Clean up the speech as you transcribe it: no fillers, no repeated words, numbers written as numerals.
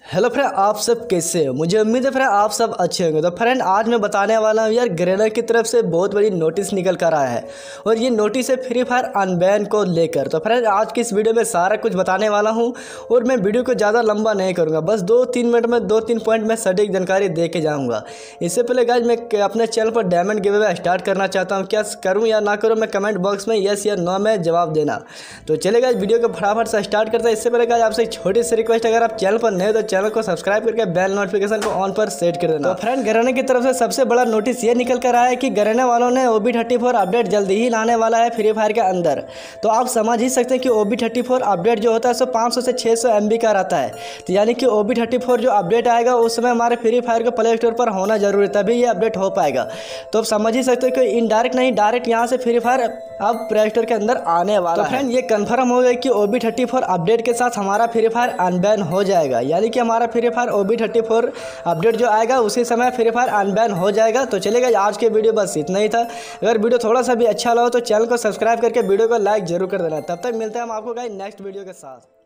Hello friend, आप सब कैसे हो। मुझे उम्मीद है फ्रेंड आप सब अच्छे होंगे। तो फ्रेंड आज मैं बताने वाला हूँ यार, गैरेना की तरफ से बहुत बड़ी नोटिस निकल कर आया है और ये नोटिस है फ्री फायर अनबैन को लेकर। तो फ्रेंड आज की इस वीडियो में सारा कुछ बताने वाला हूँ और मैं वीडियो को ज़्यादा लंबा नहीं करूँगा, बस 2-3 मिनट में 2-3 पॉइंट में सटीक जानकारी दे के जाऊँगा। इससे पहले गाइज मैं अपने चैनल पर डायमंड गिव अवे स्टार्ट करना चाहता हूँ। क्या करूँ या ना करूँ, मैं कमेंट बॉक्स में यस या नो में जवाब देना। तो चले गाइज वीडियो को फटाफट से स्टार्ट करता है। इससे पहले गाइज आपसे एक छोटी सी रिक्वेस्ट, अगर आप चैनल पर नए हो तो चैनल को सब्सक्राइब करके बेल नोटिफिकेशन को ऑन पर सेट कर देना। तो फ्रेंड गैरेना की तरफ से सबसे बड़ा नोटिस ये निकल कर आया है कि गैरेना वालों ने OB34 अपडेट जल्दी ही लाने वाला है फ्री फायर के अंदर। तो आप समझ ही सकते हैं कि OB34 अपडेट जो होता है 500 से 600 MB का रहता है। तो यानी कि OB34 जो अपडेट आएगा उस समय हमारे फ्री फायर को प्ले स्टोर पर होना जरूरी है, तभी ये अपडेट हो पाएगा। तो आप समझ ही सकते हो कि इनडायरेक्ट नहीं डायरेक्ट यहाँ से फ्री फायर अब प्ले स्टोर के अंदर आने वाला है। तो फ्रेंड ये कंफर्म हो गया कि OB34 अपडेट के साथ हमारा फ्री फायर अनबैन हो जाएगा, यानी कि हमारा फ्री फायर OB34 अपडेट जो आएगा उसी समय फ्री फायर अनबैन हो जाएगा। तो चलेगा आज के वीडियो बस इतना ही था। अगर वीडियो थोड़ा सा भी अच्छा लगा तो चैनल को सब्सक्राइब करके वीडियो को लाइक जरूर कर देना। तब तक मिलते हैं हम आपको गाइस नेक्स्ट वीडियो के साथ।